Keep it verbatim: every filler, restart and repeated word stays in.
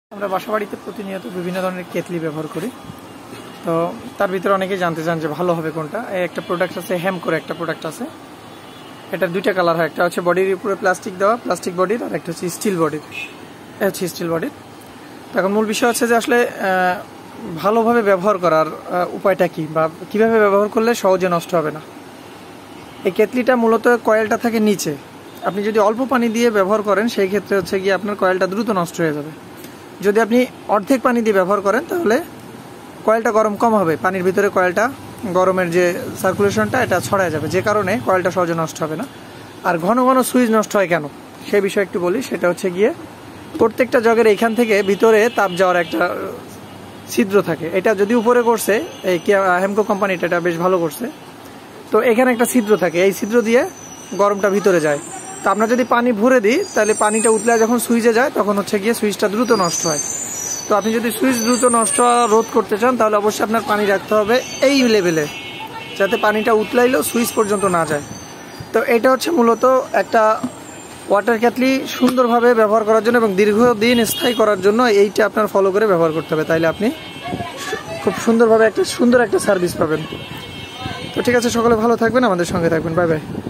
আমরা বাসাবাড়িতে প্রতিনিয়ত বিভিন্ন ধরনের কেতলি ব্যবহার করি। তো তার ভিতরে অনেকেই জানতে চান যে ভালো হবে কোনটা। এই একটা প্রোডাক্ট আছে, হেমকোর একটা প্রোডাক্ট আছে, এটা দুইটা কালার হয়, একটা হচ্ছে বডির উপরে প্লাস্টিক দেওয়া, প্লাস্টিক বডির, আর একটা হচ্ছে স্টিল বডির। এটা হচ্ছে স্টিল বডির। এখন মূল বিষয় হচ্ছে যে আসলে ভালোভাবে ব্যবহার করার উপায়টা কি, বা কিভাবে ব্যবহার করলে সহজে নষ্ট হবে না। এই কেতলিটা মূলত কয়েলটা থাকে নিচে। আপনি যদি অল্প পানি দিয়ে ব্যবহার করেন সেই ক্ষেত্রে হচ্ছে গিয়ে আপনার কয়েলটা দ্রুত নষ্ট হয়ে যাবে। যদি আপনি অর্ধেক পানি দিয়ে ব্যবহার করেন তাহলে কয়েলটা গরম কম হবে, পানির ভিতরে কয়েলটা গরমের যে সার্কুলেশনটা এটা ছড়ায় যাবে, যে কারণে কয়েলটা সহজে নষ্ট হবে না। আর ঘন ঘন সুইচ নষ্ট হয় কেন সেই বিষয়ে একটু বলি। সেটা হচ্ছে গিয়ে প্রত্যেকটা জগের এইখান থেকে ভিতরে তাপ যাওয়ার একটা ছিদ্র থাকে। এটা যদি উপরে করছে এই হেমকো কোম্পানিটা, এটা বেশ ভালো করছে। তো এখানে একটা ছিদ্র থাকে, এই ছিদ্র দিয়ে গরমটা ভিতরে যায়। তো আমরা যদি পানি ভরে দিই তাহলে পানিটা উতলে যখন সুইচে যায় তখন হচ্ছে গিয়ে সুইচটা দ্রুত নষ্ট হয়। তো আপনি যদি সুইচ দ্রুত নষ্ট রোধ করতে চান তাহলে অবশ্যই আপনার পানি রাখতে হবে এই লেভেলে, যাতে পানিটা উতলাইলেও সুইচ পর্যন্ত না যায়। তো এটা হচ্ছে মূলত একটা ওয়াটার কেটলি সুন্দরভাবে ব্যবহার করার জন্য এবং দীর্ঘদিন স্থায়ী করার জন্য এইটা আপনার ফলো করে ব্যবহার করতে হবে, তাইলে আপনি খুব সুন্দরভাবে একটা সুন্দর একটা সার্ভিস পাবেন। তো ঠিক আছে, সকলে ভালো থাকবেন, আমাদের সঙ্গে থাকবেন। Bye by.